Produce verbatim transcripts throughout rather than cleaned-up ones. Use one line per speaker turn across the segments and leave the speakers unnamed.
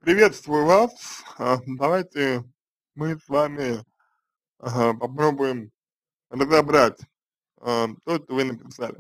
Приветствую вас. А, Давайте мы с вами ага, попробуем разобрать а, то, что вы написали.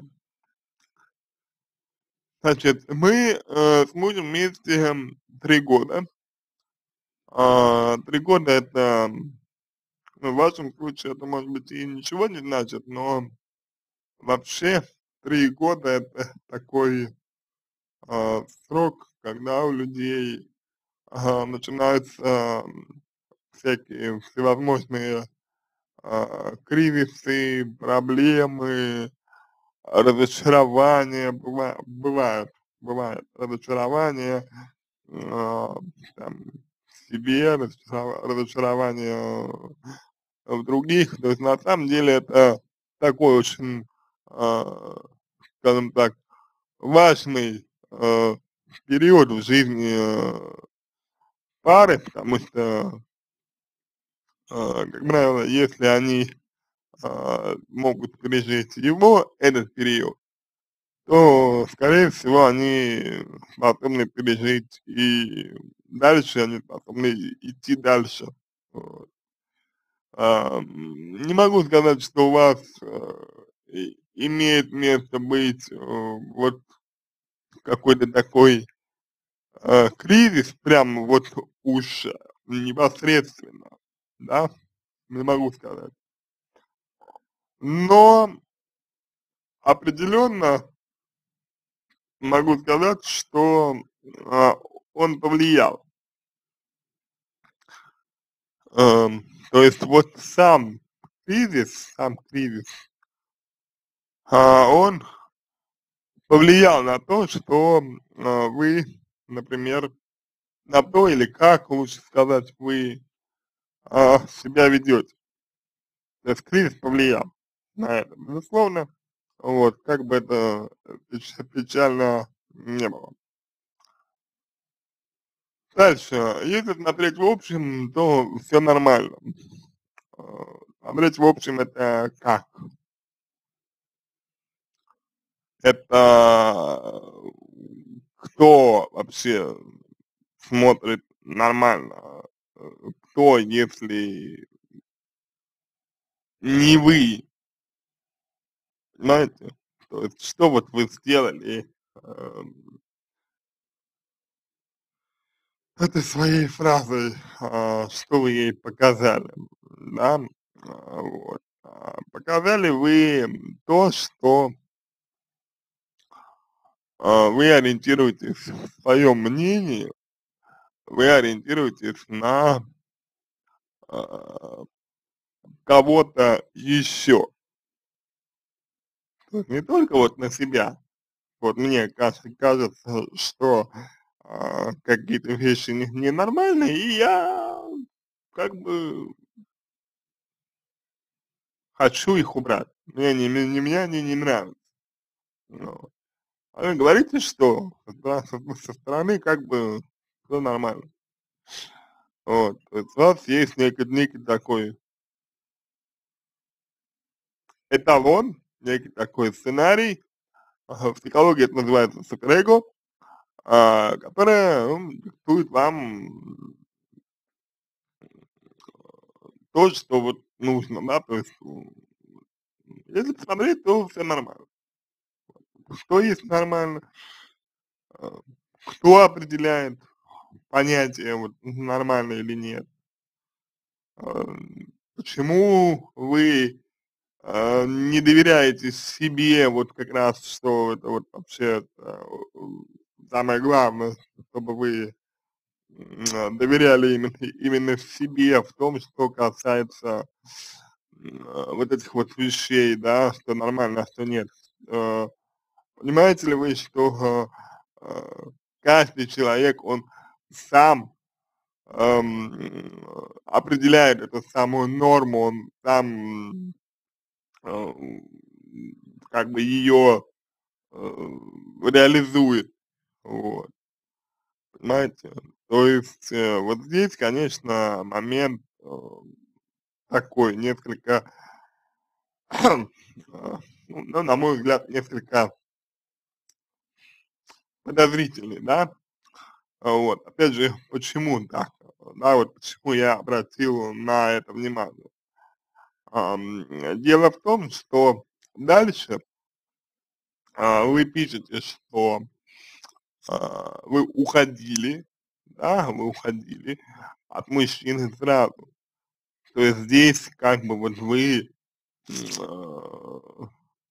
Значит, мы э, с мужем вместе м, три года. А, Три года это, м, ну, в вашем случае это может быть и ничего не значит, но вообще три года это такой а, срок, когда у людей ага, начинаются м, всякие всевозможные а, кризисы, проблемы, разочарования, быва бывают бывает разочарование, а, там, в себе, разочарова разочарование в других. То есть на самом деле это такой очень, а, скажем так, важный, а, период в жизни, а, пары, потому что, а, как правило, если они а, могут пережить его, этот период, то, скорее всего, они способны пережить и дальше, они способны и- идти дальше. Вот. А, м, не могу сказать, что у вас э, и- имеет место быть э, вот какой-то такой э, кризис, прям вот уж непосредственно, да, не могу сказать. Но определенно могу сказать, что, а, он повлиял. Ам, то есть вот сам кризис, сам кризис, а, он повлиял на то, что, а, вы, например, на то или как, лучше сказать, вы, а, себя ведете. То есть кризис повлиял на это, безусловно. Вот, как бы это печ печально не было. Дальше, если смотреть в общем, то все нормально. А, Смотреть в общем это как? Это кто вообще смотрит нормально? Э, Кто, если не вы, понимаете? То есть что вот вы сделали, эм, этой своей фразой, а, что вы ей показали, да? А, вот. А, Показали вы то, что а, вы ориентируетесь в своем мнении, вы ориентируетесь на а, кого-то еще. То есть не только вот на себя. Вот мне кажется, кажется, что а, какие-то вещи не, ненормальные, и я как бы хочу их убрать. Мне не, не, мне они не нравятся. Вот. А вы говорите, что да, со, со стороны как бы все нормально. Вот. То есть у вас есть некий, некий такой эталон, некий такой сценарий, ага, в психологии это называется суперэго, а, которое м, диктует вам то, что вот нужно, да, то есть, м, если посмотреть, то все нормально. Что есть нормально, а, кто определяет понятие вот нормально или нет, а, почему вы а, не доверяете себе, вот как раз, что это вот вообще а, самое главное, чтобы вы м, а, доверяли именно, именно себе в том, что касается м, а, вот этих вот вещей, да, что нормально, а что нет. Э, Понимаете ли вы, что э, э, каждый человек, он сам эм, определяет эту самую норму, он сам э, как бы ее э, реализует, вот, понимаете? То есть э, вот здесь, конечно, момент э, такой несколько, э, ну, ну, на мой взгляд, несколько подозрительный, да, А, вот, опять же, почему так, да, вот почему я обратил на это внимание. Ам, дело в том, что дальше, а, вы пишете, что, а, вы уходили, да, вы уходили от мужчины сразу. То есть здесь как бы вот вы, м, а,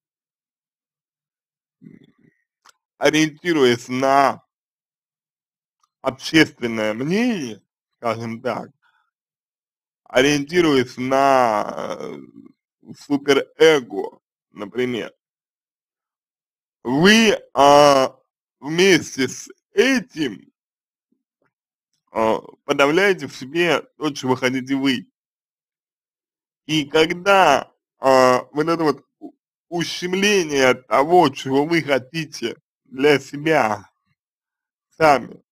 ориентируясь на общественное мнение, скажем так, ориентируясь на, э, суперэго, например, вы, а, вместе с этим, а, подавляете в себе то, чего хотите вы. И когда, а, вот это вот у ущемление того, чего вы хотите для себя сами,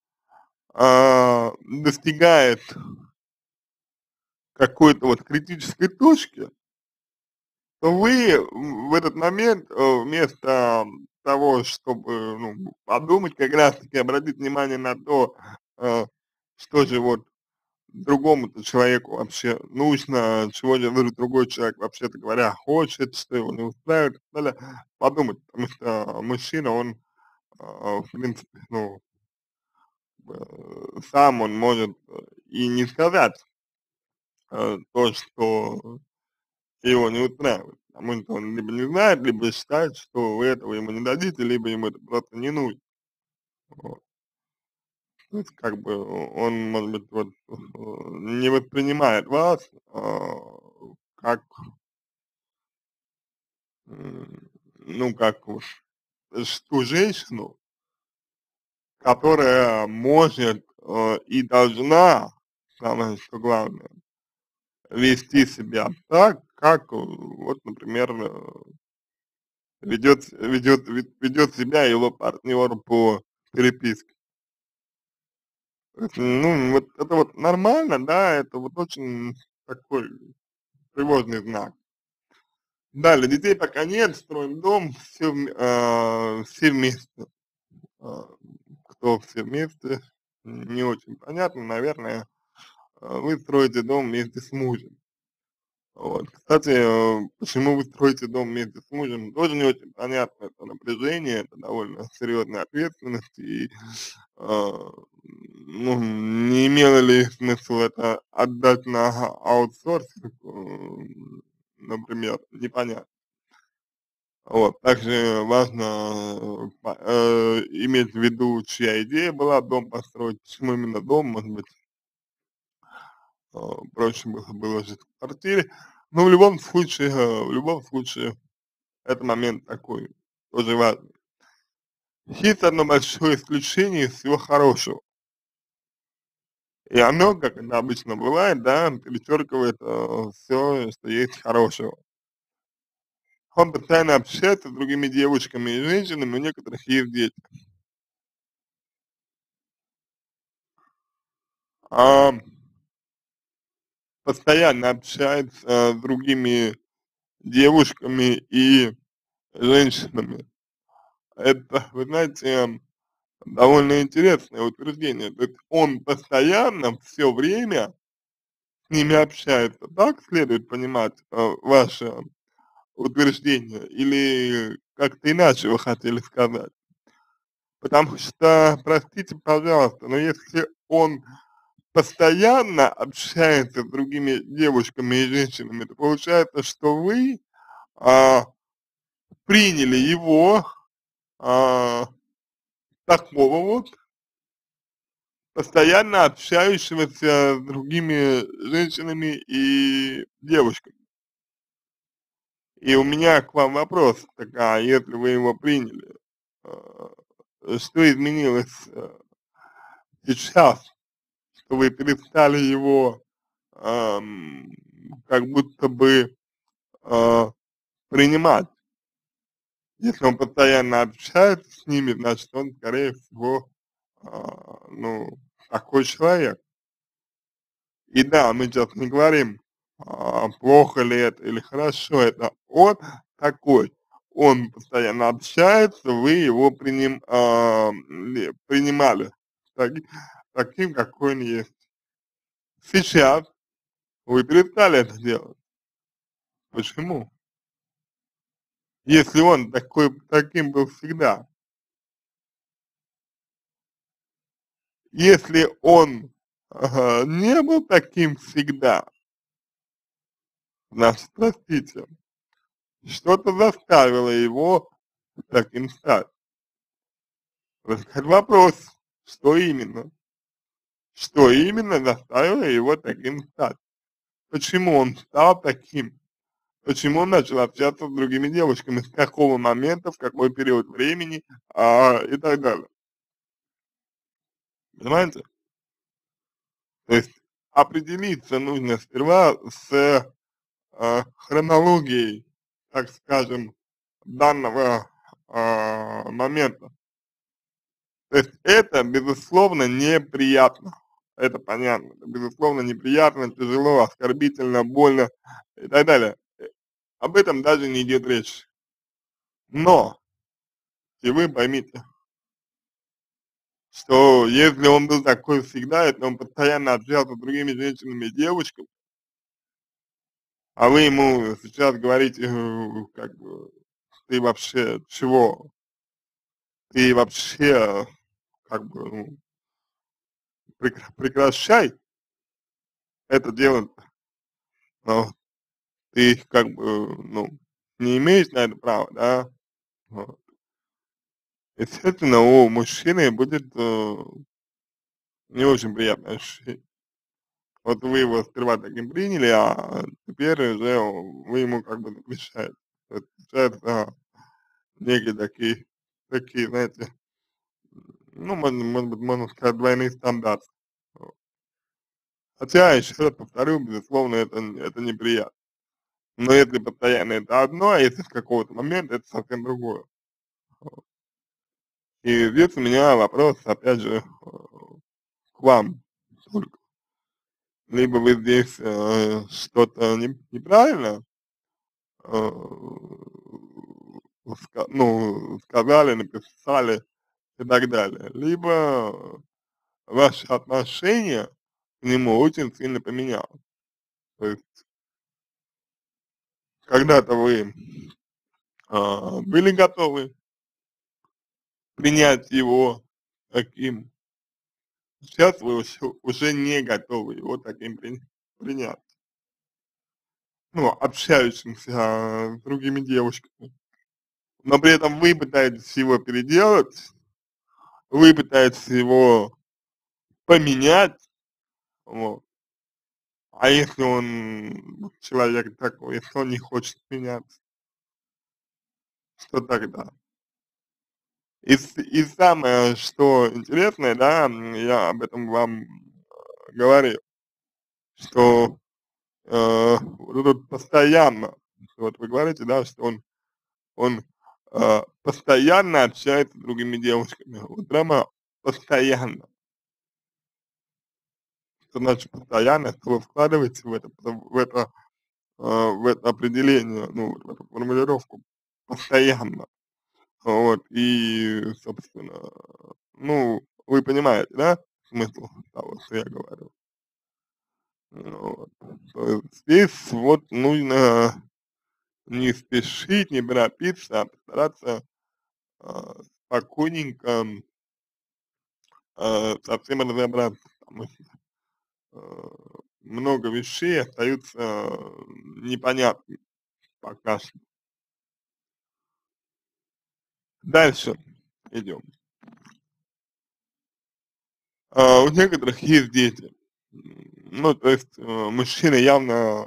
а, достигает какой-то вот критической точки, то вы в в этот момент, э, вместо того, чтобы, ну, подумать, как раз таки обратить внимание на то, э, что же вот другому-то человеку вообще нужно, чего же этот другой человек, вообще-то говоря, хочет, что его не устраивает и так далее, подумать. Потому что мужчина, он, а, в принципе, ну, э, сам он может э, и не сказать э, то, что его не устраивает. Потому что он либо не знает, либо считает, что вы этого ему не дадите, либо ему это просто не нужно. Вот. То есть, как бы, он, может быть, вот, э, не воспринимает вас, а, как, м, ну, как вот, ш ту женщину, которая может, э, и должна, самое что главное, вести себя так, как, э, вот, например, э, ведет ведет ведет себя его партнер по переписке. То есть, ну, вот это вот нормально, да, это вот очень такой тревожный знак. Да, для детей пока нет, строим дом, все, а, все вместе. А, кто все вместе, не очень понятно, наверное, а, вы строите дом вместе с мужем. Вот. Кстати, э, почему вы строите дом вместе с мужем, тоже не очень понятно. Это напряжение, это довольно серьезная ответственность. И, а, ну, не имело ли смысл это отдать на аутсорсинг, м, например, непонятно. Вот. Также важно э, па- э, иметь в виду, чья идея была дом построить, почему именно дом, может быть, а, проще было было жить в квартире. Но в любом случае, э, в любом случае, это момент такой, тоже важный. Есть одно большое исключение из всего хорошего. И оно, как это обычно бывает, да, перечеркивает все, что есть хорошего. Он постоянно общается с другими девушками и женщинами, у некоторых есть дети. А, постоянно общается с другими девушками и женщинами. Это, вы знаете, довольно интересное утверждение. То есть он постоянно, все время с ними общается. Так следует понимать э, ваше утверждение или как-то иначе вы хотели сказать? Потому что, простите, пожалуйста, но если он постоянно общается с другими девушками и женщинами, то получается, что вы а, приняли его а, такого вот, постоянно общающегося с другими женщинами и девушками. И у меня к вам вопрос, так, а если вы его приняли, а, что изменилось э, сейчас, что вы перестали его ам, как будто бы а, принимать? Если он постоянно общается с ними, значит, он, скорее всего, а, ну, такой человек. И да, мы сейчас не говорим, а, плохо ли это или хорошо это. Он такой, он постоянно общается, вы его приним, а, ли- принимали таки таким, какой он есть. Сейчас вы перестали это делать. Почему? Если он такой таким был всегда. Если он, ага, не был таким всегда, значит, простите, что-то заставило его таким стать. Возникает вопрос, что именно? Что именно заставило его таким стать? Почему он стал таким? Почему он начал общаться с другими девушками? С какого момента, в какой период времени, а, и так далее. Понимаете? То есть определиться нужно сперва с а, хронологией, так скажем, данного а, момента. То есть это, безусловно, неприятно. Это понятно. Это, безусловно, неприятно, тяжело, оскорбительно, больно и так далее. Э, Об этом даже не идет речь. Но, и вы поймите, что если он был такой всегда, если он постоянно общался с другими женщинами и девушками, а вы ему сейчас говорите, э, как бы, ты вообще чего? Ты вообще, как бы, ну, прекра- прекращай это делать, но ты как бы, ну, не имеешь на это права, да? Вот. Естественно, у мужчины будет э, не очень приятное ощущение. Вот вы его сперва таким приняли, а теперь уже вы ему как бы запрещаете. Это получается некие такие, такие, знаете, ну, можно, может быть, можно сказать, двойные стандарты. Вот. Хотя, еще раз повторю, безусловно, это, это неприятно. Но если постоянно это одно, а если с какого-то момента, это совсем другое. Вот. И здесь у меня вопрос, опять же, э, к вам только. Либо вы здесь э, что-то не, неправильно э, ска- ну, сказали, написали и так далее, либо ваше отношение к нему очень сильно поменялось. То есть когда-то вы а, были готовы принять его таким, сейчас вы уже, уже не готовы его таким при- принять. Ну, общающимся а, с другими девушками. Но при этом вы пытаетесь его переделать, вы пытаетесь его поменять, вот. А если он человек такой, если он не хочет меняться, что тогда? И, с- и самое, что интересное, да, м, я об этом вам э, говорил, что э, вот тут постоянно, вот вы говорите, да, что он, он э, постоянно общается с другими девушками, вот прямо постоянно. Что значит постоянно, что вы вкладываете в это, в это, э, в это определение, ну, в эту формулировку постоянно. Вот, и, собственно, ну, вы понимаете, да, смысл того, что я говорю. Ну вот. То есть здесь вот нужно не спешить, не торопиться, а постараться а, спокойненько а, со всем разобраться, потому что а, много вещей остаются а, непонятными пока что. Дальше идем. А, у некоторых есть дети. М, Ну, то есть э, мужчина явно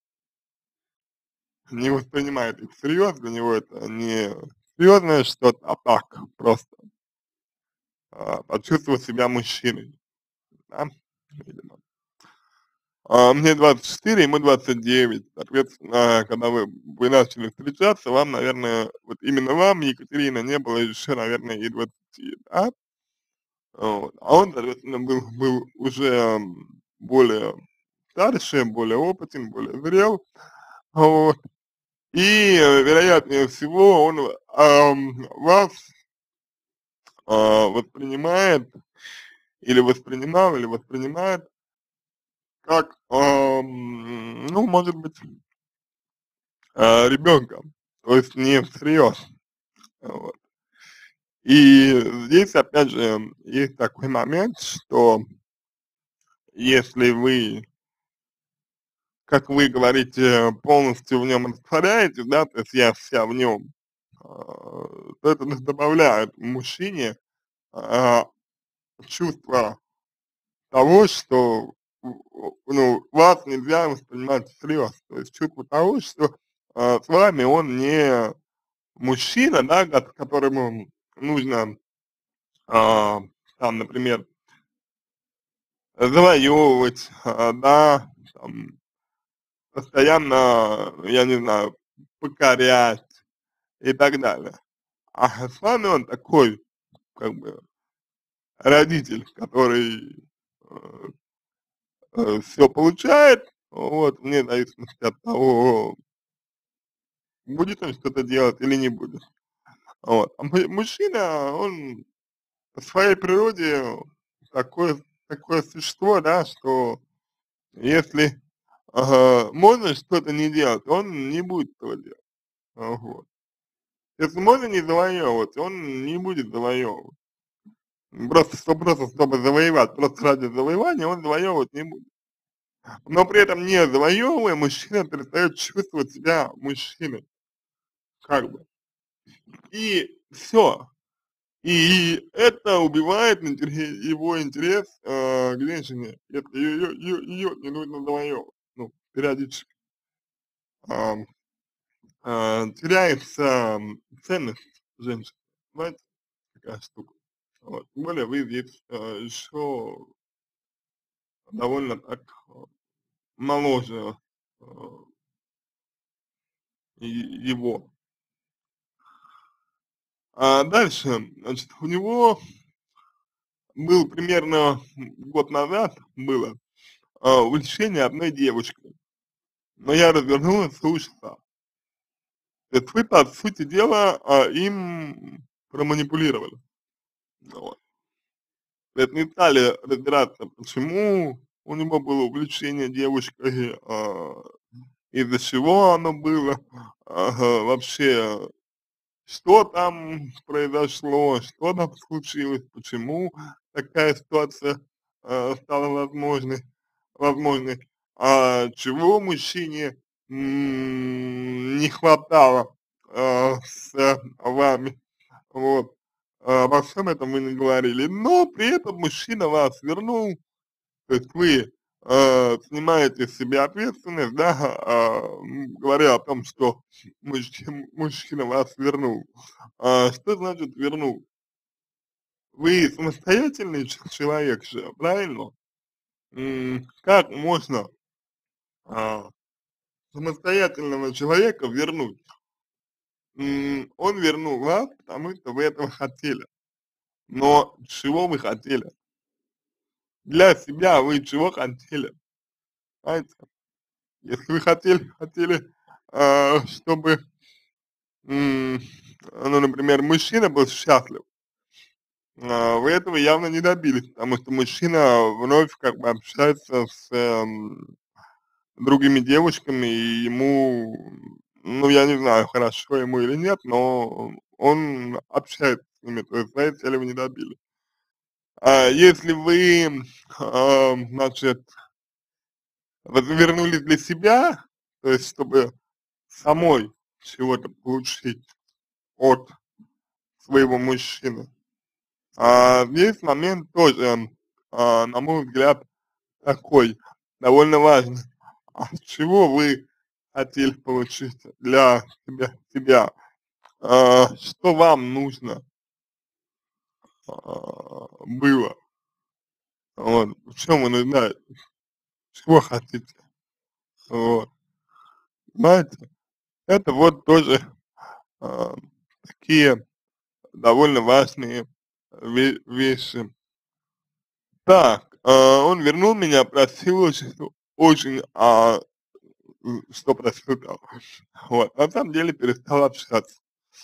не воспринимает их всерьез, для него это не серьезное что-то, а так, просто а, почувствовать себя мужчиной, да, видимо. А, мне двадцать четыре, ему двадцать девять, соответственно, когда вы, вы начали встречаться, вам, наверное, вот именно вам, Екатерина, не было еще, наверное, и двадцати, да, вот. А он, соответственно, был, был уже м, более старше, более опытен, более зрел, вот. И, э, вероятнее всего, он ам, вас а, воспринимает или воспринимал, или воспринимает как, ам, ну, может быть, а, ребенка, то есть не всерьез, вот. И здесь, опять же, есть такой момент, что если вы, как вы говорите, полностью в нем растворяетесь, да, то есть я вся в нем, а, то это д добавляет мужчине, а, чувство того, что, у ну, вас нельзя воспринимать всерьез. То есть чувство того, что, а, с вами он не мужчина, да, кот которому нужно, а, там, например, завоевывать, а, да, там, постоянно, я не знаю, покорять и так далее. А с вами он такой, как бы, родитель, который, э э, всё получает, вот, вне зависимости от того, будет он что-то делать или не будет. Вот. А му мужчина, он по своей природе такое такое существо, да, что если, ага, можно что-то не делать, он не будет этого делать. А, вот. Если можно не завоевывать, он не будет завоевывать. Просто что просто чтобы завоевать, просто ради завоевания он завоевывать не будет. Но при этом, не завоевывая, мужчина перестает чувствовать себя мужчиной. Как бы. И всё. И это убивает интере его интерес, а, к женщине, если её её её не нужно завоевывать, ну, периодически. Ам, а, теряется, м, ценность женщины, понимаете, такая штука. Вот. Тем более вы здесь, а, еще довольно так, а, моложе, а и его. А дальше, значит, у него был примерно, м, год назад было, а, увлечение одной девочкой, но я развернул и слушала. То есть вы, по сути дела, а, им проманипулировали. Вот. То есть не стали разбираться, почему у него было увлечение девушкой, а, из-за чего оно было, ага, вообще, что там произошло, что там случилось, почему такая ситуация, а, стала возможной возможной, а чего мужчине, м, не хватало, а, с вами. Вот. А, обо всем этом мы не говорили, но при этом мужчина вас вернул, то есть вы, а, снимаете с себя ответственность, да, а, м, говоря о том, что мужч мужчина вас вернул. А что значит вернул? Вы самостоятельный ч человек же, правильно? М, как можно, а, самостоятельного человека вернуть? М, он вернул вас, потому что вы этого хотели. Но чего вы хотели? Для себя вы чего хотели? Понимаете? Если вы хотели хотели, а, чтобы, м, ну, например, мужчина был счастлив, а, вы этого явно не добились, потому что мужчина вновь как бы общается с, эм, другими девушками, и ему, ну, я не знаю, хорошо ему или нет, но он общается с ними, то есть своей цели вы не добились. А если вы, а, значит развернулись для себя, то есть чтобы самой чего-то получить от своего мужчины, а, здесь момент тоже, а, на мой взгляд, такой, довольно важный. А чего вы хотели получить для себя себя? А, что вам нужно, а, было? Вот. В чём вы нуждаетесь? Чего хотите? Вот. Понимаете? Это вот тоже, а, такие довольно важные ве вещи. Так, а, он вернул меня, просил очень очень, а, м, что просил-то? Вот. На самом деле перестал общаться.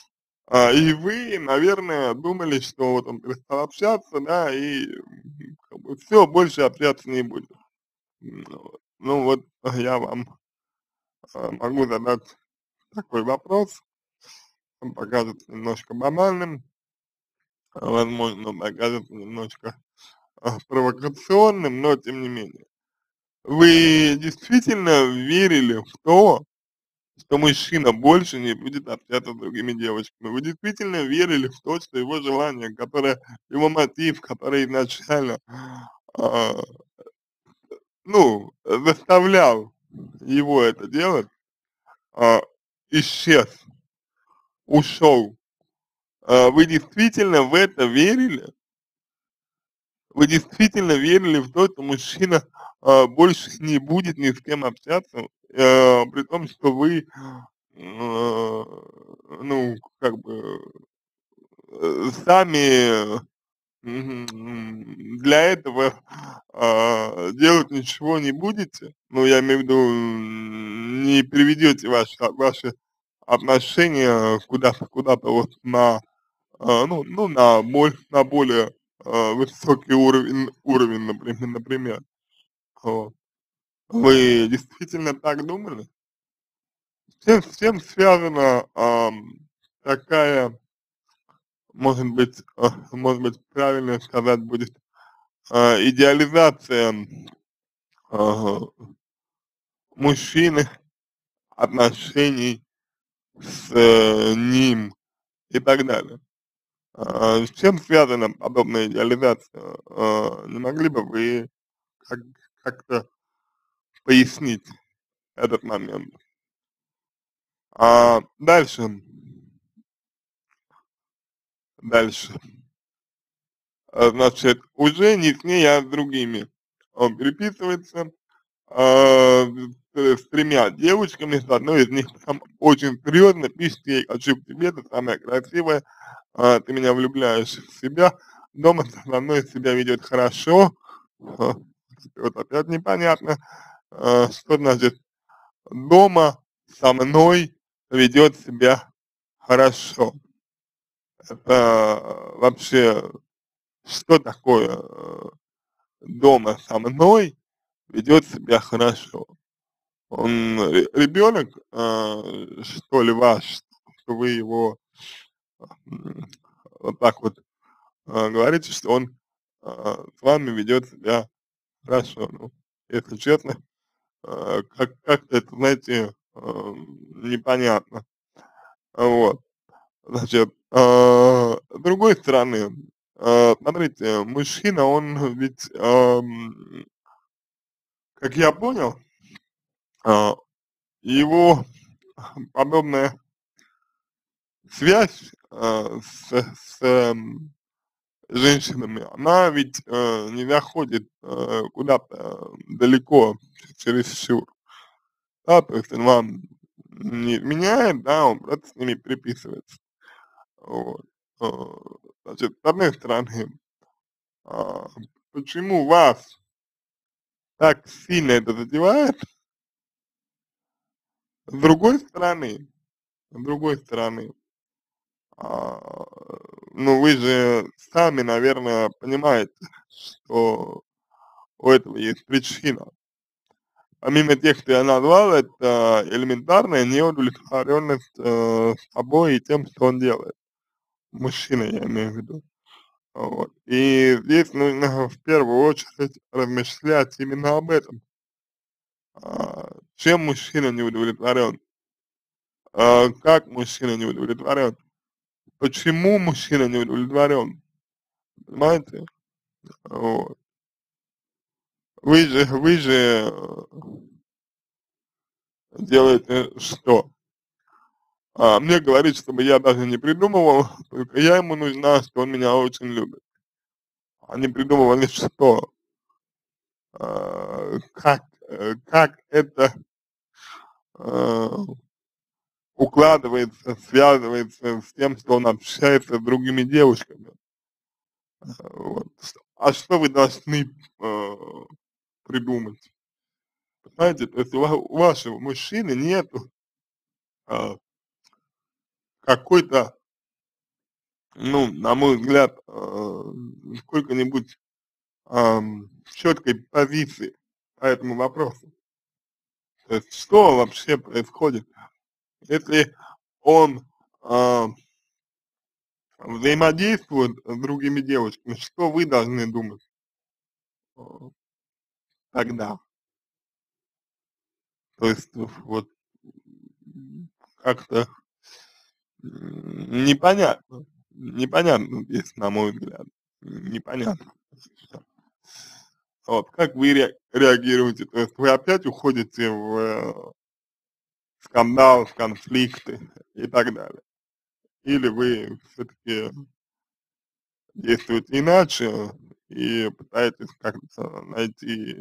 А, и вы, наверное, думали, что вот он перестал общаться, да, и, м, бы всё, больше общаться не будем. М, вот. Ну вот я вам, а, могу задать такой вопрос, он покажется немножко банальным, а, возможно, покажется немножко, а, провокационным, но тем не менее. Вы действительно верили в то, что мужчина больше не будет общаться с другими девочками? Вы действительно верили в то, что его желание, которое, его мотив, который изначально, а, ну, заставлял его это делать, а, исчез, ушел? А, вы действительно в это верили? Вы действительно верили в то, что мужчина, а, больше не будет ни с кем общаться, э, при том, что вы, а, ну, как бы, э, сами, мгм, для этого, а, делать ничего не будете? Ну, я имею в виду, м, не приведете ваши ваши отношения куда-то куда-то вот на, а, ну ну, на боль на более, а, высокий уровень уровень, например например. Вот. Вы действительно так думали? С чем с чем связана, ам, такая, может быть, а, может быть, правильно сказать будет, а, идеализация, ага, мужчины, отношений с, э, ним и так далее? А, с чем связана подобная идеализация? А, не могли бы вы как как-то пояснить этот момент? А, дальше. Дальше. А, значит, уже не с ней, а с другими. Он переписывается, а, с с тремя девочками, с одной из них там очень серьезно пишет ей: "Хочу к тебе, ты самая красивая, а, ты меня влюбляешь в себя, дома со мной себя ведет хорошо". А, вот опять непонятно, а, что значит дома со мной ведет себя хорошо. Это вообще что такое, э, дома со мной ведет себя хорошо? Он ре ребенок, а, что ли, ваш, что вы его, м, вот так вот, а, говорите, что он, а, с вами ведет себя хорошо. Ну, если честно, а, как как-то это, знаете, а, непонятно. Вот. Значит, а, с другой стороны, а, смотрите, мужчина, он ведь, ам, как я понял, а, его подобная связь, а, с с, м, женщинами, она ведь, э, не заходит, э, куда-то далеко чересчур. Да, то есть он вам не изменяет, да, он просто с ними переписывается. Вот. А, значит, с одной стороны, а, почему вас так сильно это задевает? С другой стороны, с другой стороны, а, ну, вы же сами, наверное, понимаете, что у этого есть причина. Помимо тех, что я назвал, это элементарная неудовлетворенность, э, собой и тем, что он делает. Мужчина, я имею в виду. Вот. И здесь нужно в первую очередь размышлять именно об этом. А, чем мужчина не удовлетворен? А, как мужчина не удовлетворен? Почему мужчина не удовлетворен? Понимаете? Вот. Вы же, вы же э, делаете что? А, мне говорит, чтобы я даже не придумывал, только я ему нужна, что он меня очень любит. А не придумывали что? А, как, э, как это а, укладывается, связывается с тем, что он общается с другими девушками. А, вот. А что вы должны э, придумать? Понимаете, то есть у, ва- у вашего мужчины нету а, какой-то, ну, на мой взгляд, а, сколько-нибудь ам, четкой позиции по этому вопросу. То есть что вообще происходит, если он а, взаимодействует с другими девушками, что вы должны думать а, тогда? То есть вот м, как-то м, непонятно, непонятно здесь, на мой взгляд, непонятно. Вот, как вы ре реагируете? То есть вы опять уходите в э, скандал, в конфликты и так далее? Или вы все-таки действуете иначе и пытаетесь как-то найти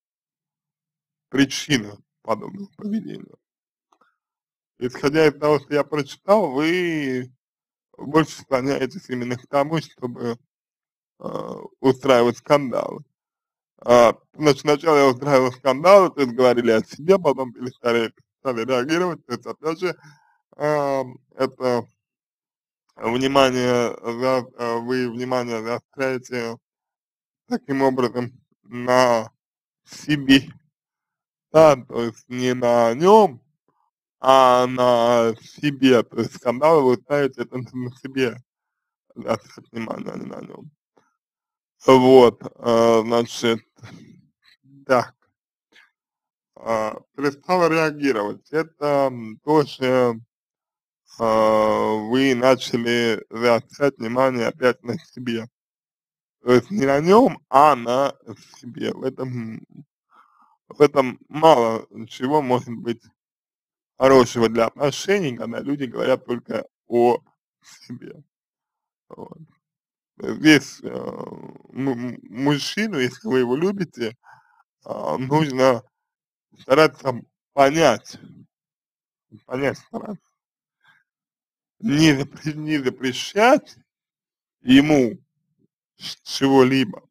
причину подобного поведения? Исходя из того, что я прочитал, вы больше склоняетесь именно к тому, чтобы а, устраивать скандалы. А, значит, сначала я устраивал скандалы, то есть говорили о себе, потом перестали, стали реагировать, то есть, опять же, а, это внимание, за, а, вы внимание заостряете таким образом на себе, да, то есть не на нем, а на себе, то есть скандалы вы ставите это на себе, заострять внимание, а не на нем. Вот, а, значит, так, а, перестала реагировать. Это м, тоже а, вы начали заострять внимание опять на себе. То есть не на нем, а на себе. В этом, в этом мало чего может быть хорошего для отношений, когда люди говорят только о себе. Вот. Здесь э, му- му- мужчину, если вы его любите, а, нужно стараться понять, понять стараться, не, запре- не запрещать ему ш- чего-либо,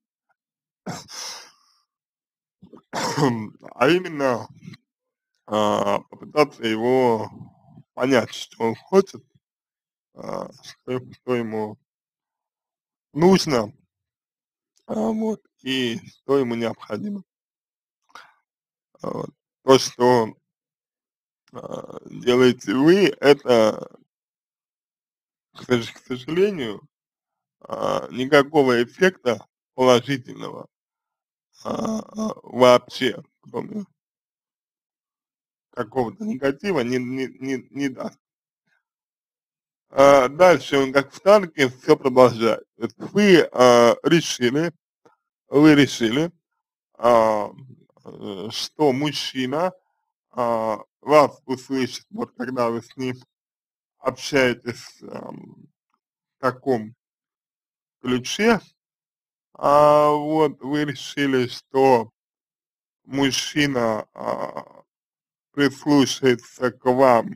а именно а, попытаться его понять, что он хочет, а, что, что ему нужно, а, вот, и что ему необходимо. А, вот. То, что а, делаете вы, это, к сож- к сожалению, а, никакого эффекта положительного а, а, вообще, кроме какого-то негатива, не, не, не, не даст. А, дальше он как в танке все продолжает. То есть вы а, решили, вы решили, а, э, что мужчина а, вас услышит, вот когда вы с ним общаетесь ам, в таком ключе, а, вот вы решили, что мужчина а, прислушается к вам,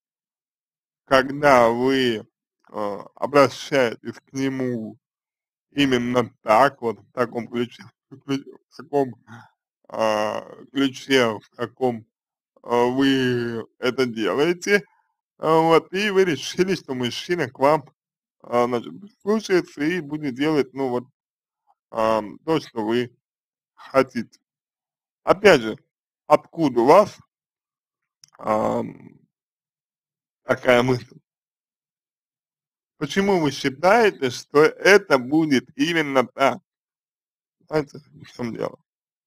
когда вы а, обращаетесь к нему именно так, вот в таком ключе, в ключ- в таком а, ключе, в каком а, вы это делаете, а, вот, и вы решили, что мужчина к вам, а, значит, прислушается и будет делать, ну, вот, ам, то, что вы хотите. Опять же, откуда у вас ам, такая мысль? Почему вы считаете, что это будет именно так? Знаете, в чем дело?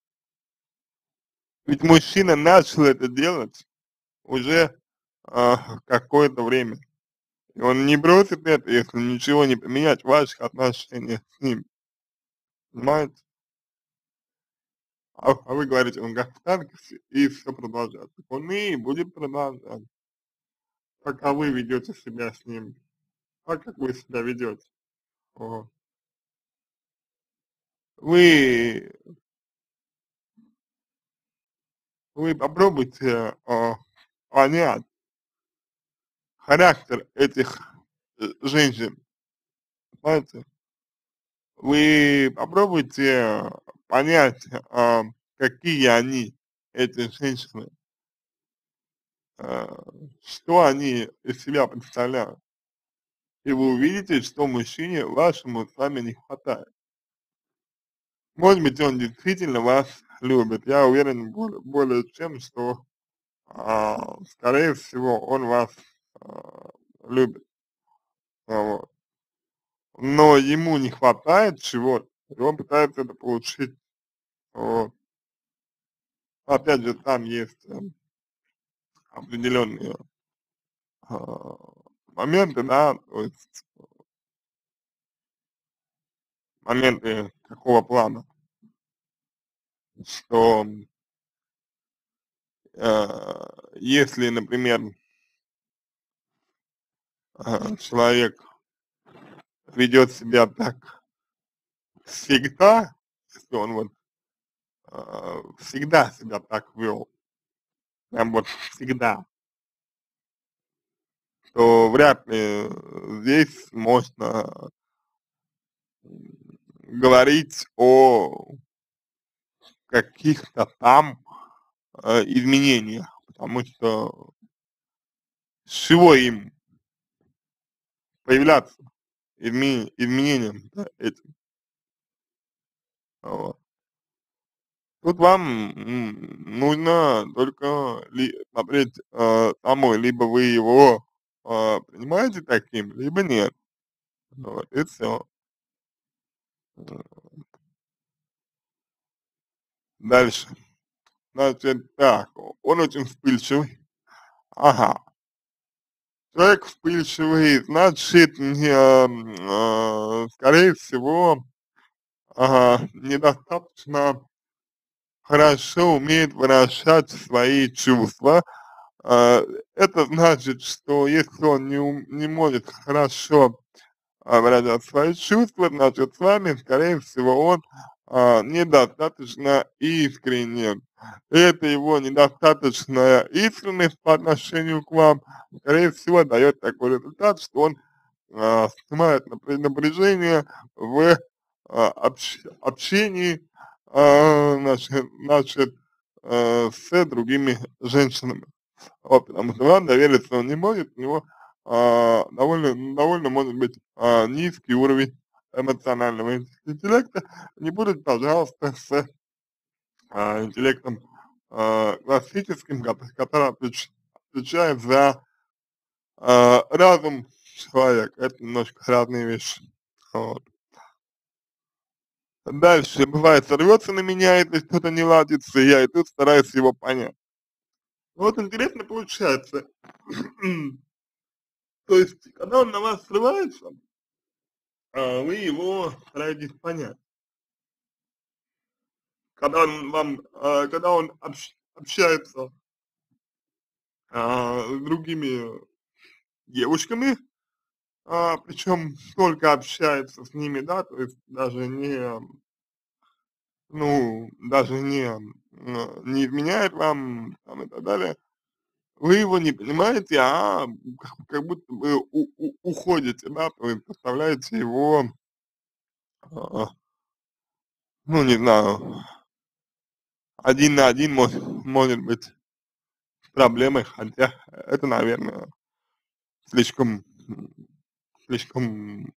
Ведь мужчина начал это делать уже а, какое-то время. И он не бросит это, если ничего не поменять в ваших отношениях с ним. Понимаете? А, а вы говорите, он как в танке, и все продолжается. Так он и будет продолжать, пока вы ведете себя с ним так, как вы себя ведете. Вот. Вы, вы попробуйте а, понять характер этих э, женщин, понимаете? Вы попробуйте понять, а, какие они, эти женщины, а, что они из себя представляют. И вы увидите, что мужчине вашему с вами не хватает. Может быть, он действительно вас любит. Я уверен более, более чем, что, а, скорее всего, он вас а, любит. А, вот. Но ему не хватает чего-то, и он пытается это получить. Вот. Опять же, там есть э, определенные а, моменты, да, то есть моменты какого плана, что э, если, например, э, человек ведет себя так всегда, если он вот э, всегда себя так вел, прям вот всегда, то вряд ли здесь можно говорить о каких-то там э, изменениях, потому что с чего им появляться изме изменениям, да, этим, вот. Тут вам, м, нужно только ли смотреть, э, самой, либо вы его, а, принимаете таким, либо нет. Вот и всё. Дальше. Значит так, он очень вспыльчивый. Ага. Человек вспыльчивый, значит, не, м, а, скорее всего, ага, недостаточно хорошо умеет выражать свои чувства. А, это значит, что если он не ум не может хорошо, а, выражать свои чувства, значит, с вами, скорее всего, он, а, недостаточно искренен. И эта его недостаточная искренность по отношению к вам, скорее всего, дает такой результат, что он, а, снимает напря напряжение в, а, общ общении, а, значит значит, э, с другими женщинами. Вот, потому что вам довериться он не может, у него, а, довольно довольно может быть, а, низкий уровень эмоционального ин интеллекта. Не путать, пожалуйста, с, а, интеллектом, а, классическим, кото который отвеч отвечает за, а, разум человека. Это немножко разные вещи. Вот. Дальше, бывает, сорвется на меня, если что-то не ладится, и я и тут стараюсь его понять. Вот интересно получается. То есть, когда он на вас срывается, а, вы его стараетесь понять. Когда он вам, а, когда он общ общается, а, с другими девушками, а, причем только общается с ними, да, то есть даже не, ну, даже не, м, не изменяет вам там и так далее, вы его не понимаете, а как как будто бы у у уходите, да, то есть оставляете его, а, ну, не знаю, один на один может может быть проблемой, хотя это, наверное, слишком, м, слишком,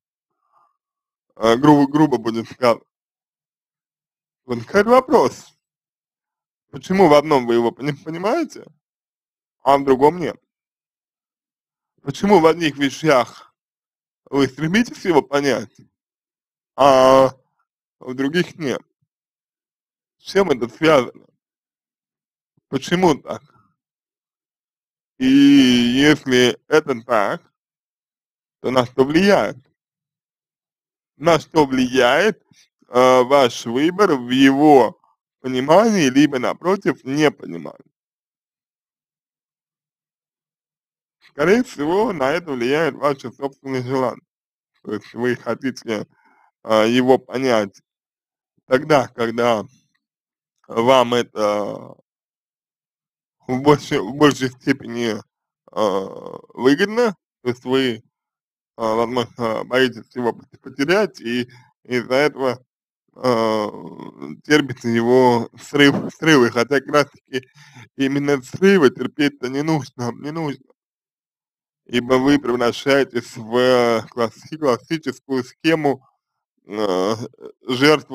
а, грубо грубо будет сказано. Возникает вопрос, почему в одном вы его пони понимаете, а в другом нет? Почему в одних вещах вы стремитесь его понять, а в других нет? С чем это связано? Почему так? И если это так, то на что влияет? На что влияет, а, ваш выбор в его понимании, либо, напротив, непонимании? Скорее всего, на это влияет ваши собственные желания. То есть вы хотите, а, его понять тогда, когда вам это в большей в большей степени, а, выгодно. То есть вы, а, возможно, боитесь его пот потерять, и из-за этого, а, терпите его срыв срывы, хотя как раз таки именно срывы терпеть-то не нужно, не нужно. Ибо вы превращаетесь в класси классическую схему, а, жертва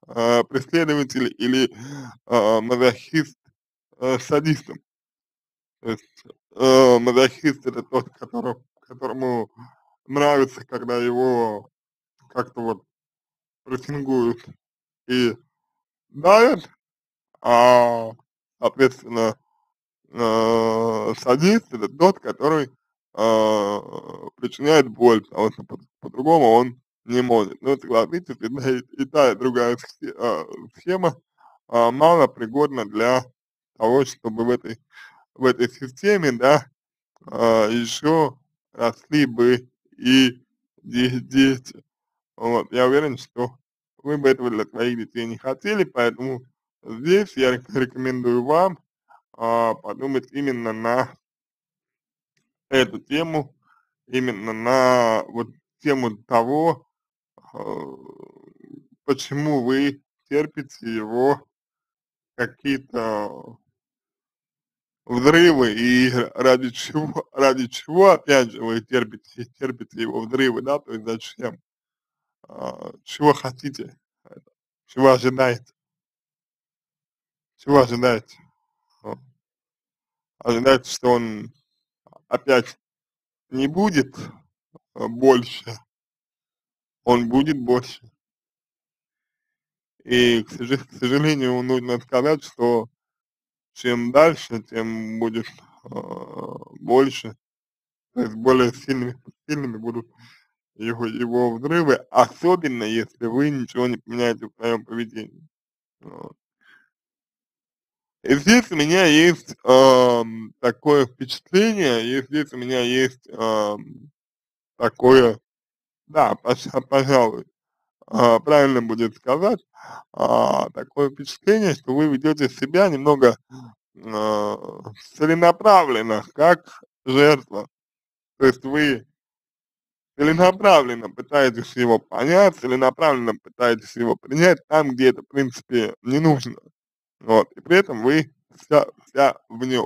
э, преследователь или э, мазохист э, садистом. То есть э, мазохист это тот, который, которому нравится, когда его как-то вот прессингуют и давят, а соответственно э, садист это тот, который э, причиняет боль, потому что по- по-другому он не может. Ну, согласитесь, и, та и и та, и другая схе- э, схема э, мало пригодна для того, чтобы в этой, в этой системе, да, э, еще росли бы и де- дети. Вот, я уверен, что вы бы этого для своих детей не хотели, поэтому здесь я рек- рекомендую вам а, подумать именно на эту тему, именно на вот тему того, э, почему вы терпите его какие-то взрывы и ради чего, ради чего, опять же, вы терпите, терпите его взрывы, да, то есть зачем, а, чего хотите, чего ожидаете, чего ожидаете, вот. Ожидаете, что он опять не будет э, больше, он будет больше. И, к соже к сожалению, нужно сказать, что чем дальше, тем будет, а, больше, то есть более сильными сильными будут его его взрывы, особенно если вы ничего не поменяете в своем поведении. Вот. И здесь у меня есть, ам, такое впечатление, и здесь у меня есть, ам, такое, да, поша пожалуй, а, правильно будет сказать, а, такое впечатление, что вы ведете себя немного а, целенаправленно, как жертва. То есть вы целенаправленно пытаетесь его понять, целенаправленно пытаетесь его принять там, где это, в принципе, не нужно. Вот. И при этом вы вся, вся в нем.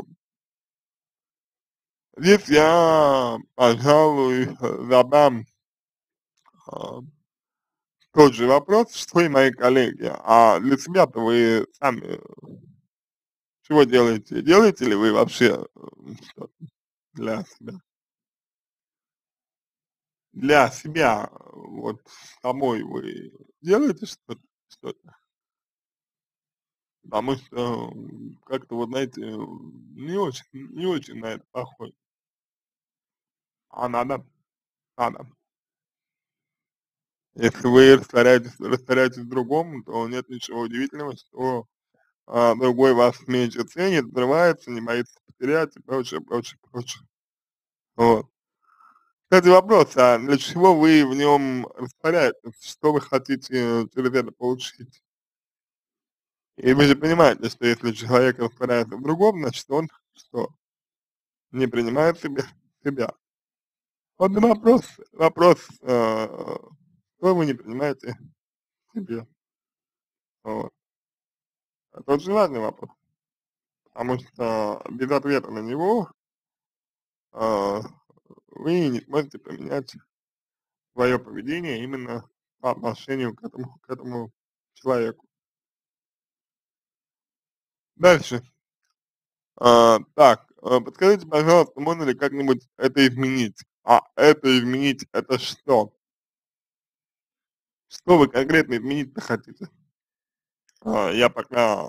Здесь я, пожалуй, задам а, тот же вопрос, что и мои коллеги. А для себя-то вы сами чего делаете? Делаете ли вы вообще э, что-то для себя? Для себя, э, вот самой вы делаете что-то, что-то? Потому что, м, как-то вот, знаете, м, не очень, не очень на это похоже. А надо, надо. Если вы растворяетесь, растворяетесь в другом, то нет ничего удивительного, что а, другой вас меньше ценит, взрывается, не боится потерять и прочее, прочее, прочее. Вот. Кстати, вопрос, а для чего вы в нем растворяетесь? Что вы хотите через это получить? И вы же понимаете, что если человек растворяется в другом, значит он что? Не принимает себя, себя. Вот и вопрос, вопрос, э, что вы не принимаете в себе. Вот. Это очень важный вопрос, потому что без ответа на него э, вы не сможете поменять свое поведение именно по отношению к этому, к этому человеку. Дальше. А, так, а, подскажите, пожалуйста, можно ли как-нибудь это изменить? А это изменить это что? Что вы конкретно изменить-то хотите? А, я пока,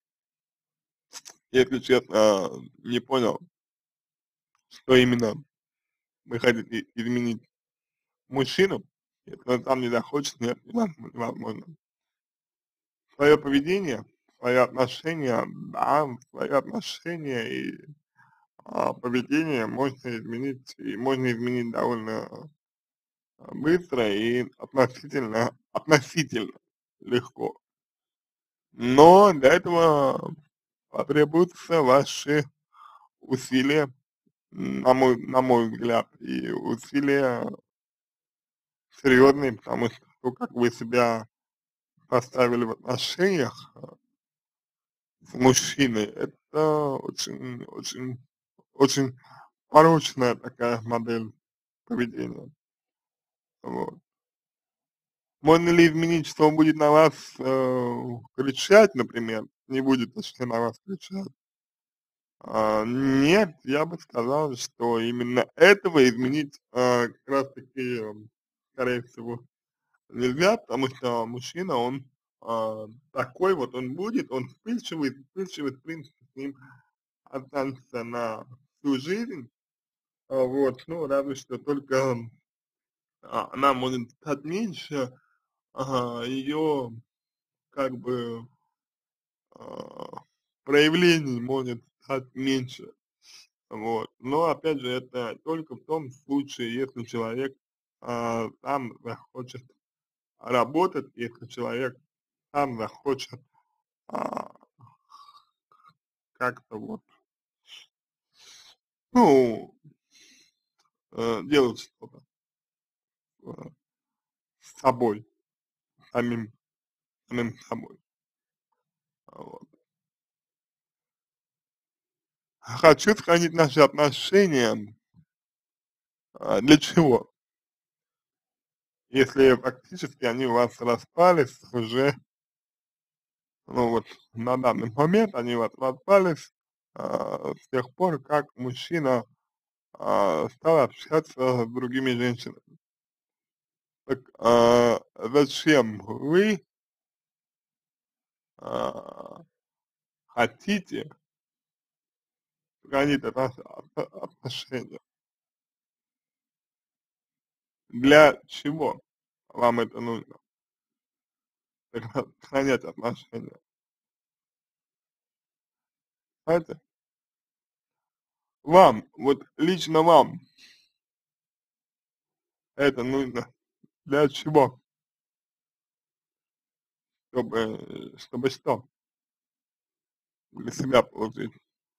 если честно, не понял, что именно вы хотите изменить. Мужчину? Если он сам не захочет, нет, невозможно. невозможно. Свое поведение, свои отношения, да, свои отношения и а, поведение можно изменить, и можно изменить довольно а, быстро и относительно, относительно легко. Но для этого потребуются ваши усилия, на мой, на мой взгляд, и усилия серьезные, потому что то, как вы себя поставили в отношениях а, с мужчиной, это очень, очень, очень порочная такая модель поведения. Вот. Можно ли изменить, что он будет на вас э, кричать, например, не будет, точнее, на вас кричать? А, нет, я бы сказал, что именно этого изменить а, как раз таки, м, скорее всего, нельзя, потому что мужчина, он а, такой вот, он будет, он вспыльчивый, вспыльчивый, в принципе, с ним останется на всю жизнь, а, вот, ну, разве что только а, она может стать меньше, ага, ее, как бы, а, проявлений может стать меньше. Вот. Но опять же, это только в том случае, если человек а, сам захочет работать, если человек сам захочет а, как-то вот, ну, э, делать что-то э, с собой, самим, самим собой. Вот. Хочу сохранить наши отношения. А, для чего? Если фактически они у вас распались уже, ну вот на данный момент они у вас распались а, с тех пор, как мужчина а, стал общаться с другими женщинами. Так а, зачем вы а, хотите сохранить это ото- отношения? Для чего вам это нужно? Сохранять отношения. Знаете, вам, вот лично вам это нужно для чего? Чтобы, чтобы что? Для себя получить.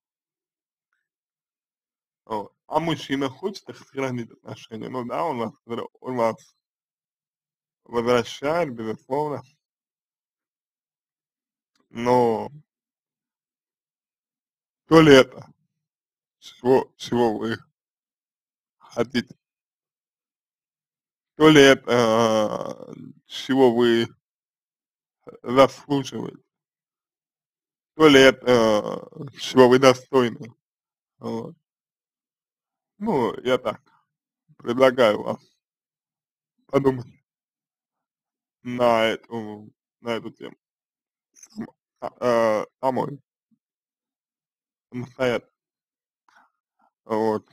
Вот. А мужчина хочет их сохранить отношения? Ну да, он вас, вра- он вас возвращает, безусловно, но то ли это, чего, чего вы хотите, то ли это, а, чего вы заслуживаете, то ли это, а, чего вы достойны. Вот. Ну, я так предлагаю вам подумать на эту, на эту тему. Сам- а, а, Самой, самостоятельно. Вот.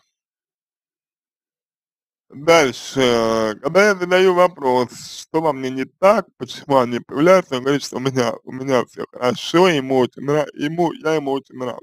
Дальше, э, когда я задаю вопрос, что во мне не так, почему он не появляется, он говорит, что у меня, у меня все хорошо, ему очень нрав, ему, я ему очень нравлюсь.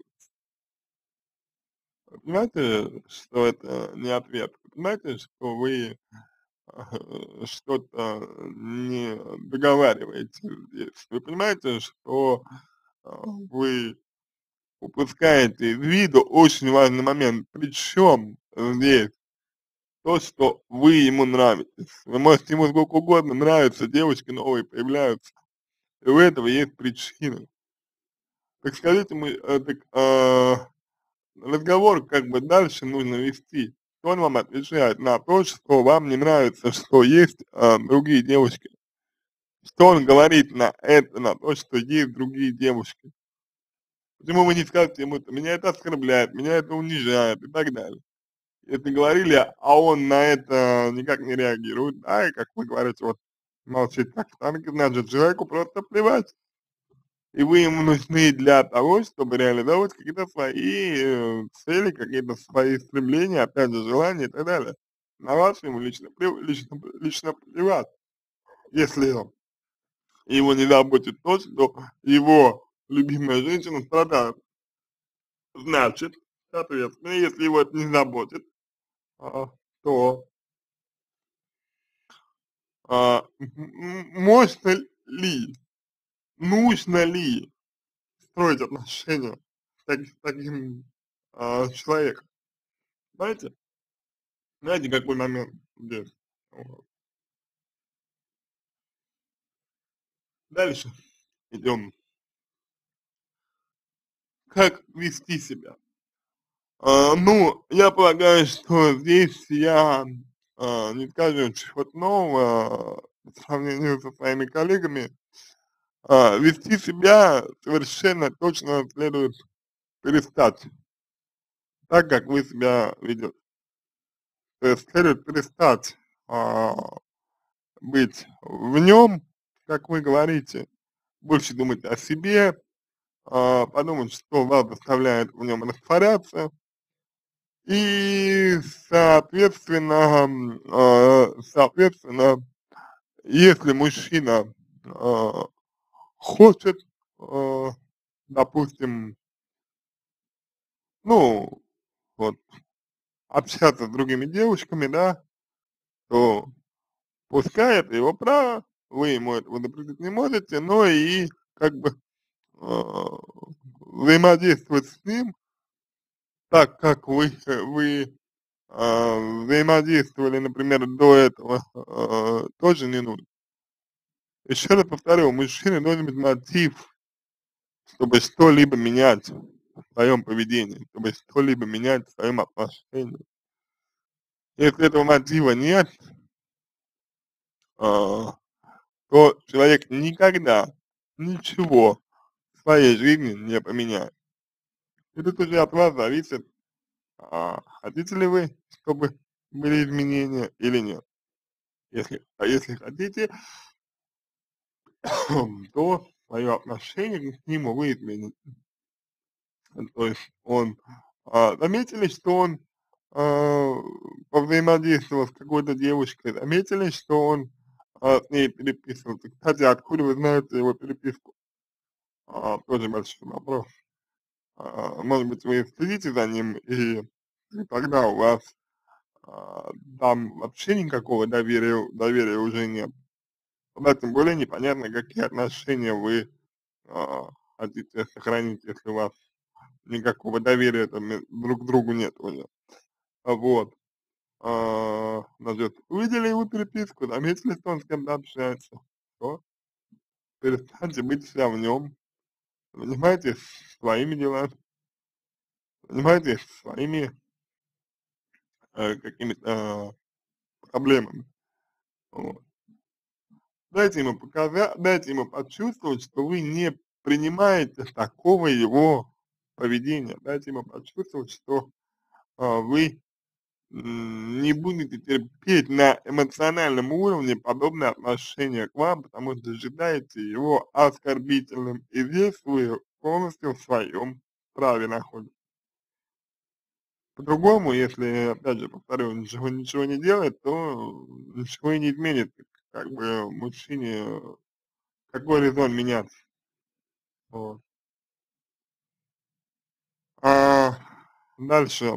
Вы понимаете, что это не ответ? Вы понимаете, что вы э, что-то не договариваете здесь? Вы понимаете, что э, вы упускаете из виду очень важный момент, причем здесь то, что вы ему нравитесь. Вы можете ему сколько угодно нравиться, девочки новые появляются, и у этого есть причины. Так скажите, мы, э, так, а, разговор как бы дальше нужно вести. Он вам отвечает на то, что вам не нравится, что есть а, другие девушки. Что он говорит на это, на то, что есть другие девушки. Почему вы не скажете ему, меня это оскорбляет, меня это унижает и так далее. Это говорили, а он на это никак не реагирует, да, и как вы говорите, вот молчит как танк, значит, человеку просто плевать. И вы ему нужны для того, чтобы реализовывать какие-то свои э, цели, какие-то свои стремления, опять же, желания и так далее. На вас ему лично, плев- лично, лично плевать, если его не заботит то, что его любимая женщина страдает. Значит, соответственно, если его это не заботит, а, то а, м- можно ли, нужно ли строить отношения с, таки- с таким а, человеком? Знаете, знаете, какой момент здесь? Вот. Дальше идем. Как вести себя? А, ну, я полагаю, что здесь я а, не скажу чего-то нового, по сравнению со своими коллегами, а, вести себя совершенно точно следует перестать так, как вы себя ведете. То есть следует перестать, а, быть в нем, как вы говорите, больше думать о себе, а, подумать, что вас заставляет в нем растворяться. И, соответственно, м, а, соответственно, если мужчина, а, хочет, а, допустим, ну, вот, общаться с другими девушками, да, то пускай это его право, вы ему этого запретить не можете, но и как бы а, взаимодействовать с ним так, как вы, э, вы а, взаимодействовали, например, до этого, а, тоже не нужно. Еще раз повторю, у мужчины должен быть мотив, чтобы что-либо менять в своем поведении, чтобы что-либо менять в своем отношении. Если этого мотива нет, а, то человек никогда ничего в своей жизни не поменяет. И тут уже от вас зависит, а, хотите ли вы, чтобы были изменения или нет. Если, а если хотите, то свое отношение к нему вы измените. То есть он, а, заметили, что он, а, повзаимодействовал с какой-то девушкой, заметили, что он, а, с ней переписывался. Кстати, откуда вы знаете его переписку? А, тоже большой вопрос. А, может быть, вы следите за ним, и и тогда у вас, а, там вообще никакого доверия доверия уже нет. Да, тем более непонятно, какие отношения вы, а, хотите сохранить, если у вас никакого доверия там ме друг к другу нет уже. А, вот. А, значит, увидели его переписку, заметили, что он с кем-то общается. Всё, перестаньте быть вся в нем, занимайтесь своими делами, занимайтесь своими, э, какими-то проблемами. Вот. Дайте ему показа дайте ему почувствовать, что вы не принимаете такого его поведения. Дайте ему почувствовать, что, а, вы м, не будете терпеть на эмоциональном уровне подобное отношение к вам, потому что считаете его оскорбительным, и здесь вы полностью в своем праве находитесь. По-другому, если, опять же, повторю, ничего ничего не делать, то ничего и не изменится. Как бы мужчине какой резон меняться? Вот. А, дальше.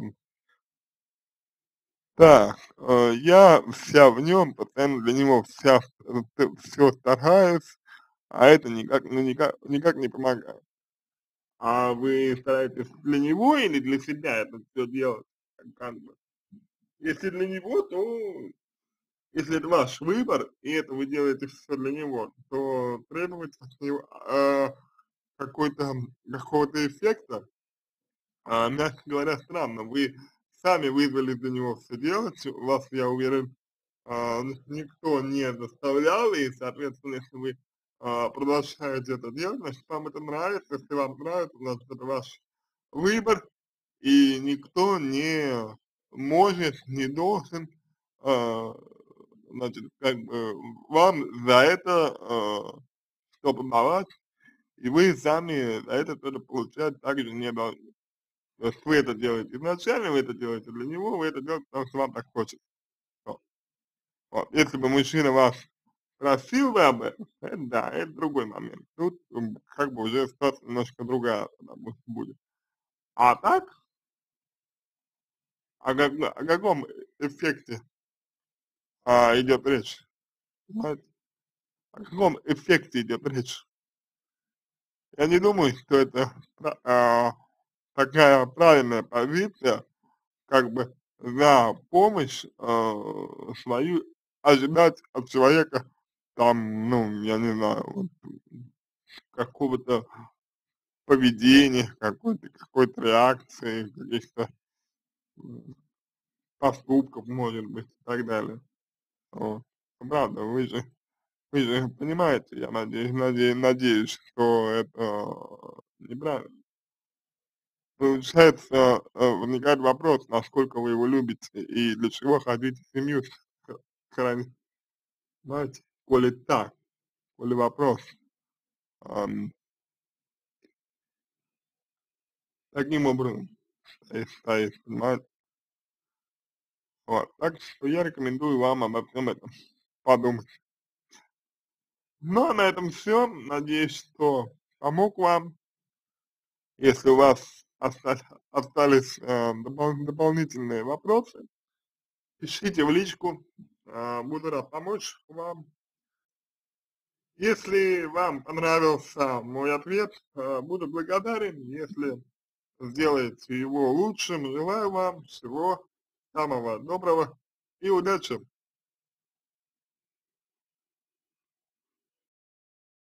Так, э, я вся в нем, постоянно для него вся, все стараюсь, а это никак, ну, никак, никак не помогает. А вы стараетесь для него или для себя это все делать? Как как бы? Если для него, то если это ваш выбор, и это вы делаете все для него, то требовать от него, а, какой-то, какого-то эффекта, а, мягко говоря, странно. Вы сами вызвали для него все делать, вас, я уверен, а, н никто не заставлял, и, соответственно, если вы, а, продолжаете это делать, значит, вам это нравится. Если вам нравится, значит, это ваш выбор, и никто не может, не должен, а, значит, как бы вам за это, а, что-то давать, и вы сами за это что-то получать также не должны. То есть вы это делаете изначально, вы это делаете для него, вы это делаете, потому что вам так хочется. Вот. Вот. Если бы мужчина вас просил бы об этом, это да, это другой момент. Тут м, как бы уже ситуация немножко другая тогда бу- будет. А так, о, как, о каком эффекте, а, идет речь? Понимаете? О каком эффекте идет речь? Я не думаю, что это пра- а, такая правильная позиция, как бы за помощь, а, свою ожидать от человека там, ну, я не знаю, вот, какого-то поведения, какой-то какой-то реакции, каких-то м, поступков, может быть, и так далее. Вот. Ну, правда, вы же Вы же понимаете, я наде наде надеюсь, что это неправильно. Получается, э, возникает вопрос, насколько вы его любите и для чего хотите семью х хранить. Знаете, коли так, коли вопрос, ам, таким образом стоит стоит, понимаете? Вот, так что я рекомендую вам обо всем этом подумать. Ну, а на этом все. Надеюсь, что помог вам. Если у вас оста остались, э, допол дополнительные вопросы, пишите в личку, э, буду рад помочь вам. Если вам понравился мой ответ, э, буду благодарен, если сделаете его лучшим. Желаю вам всего самого доброго и удачи!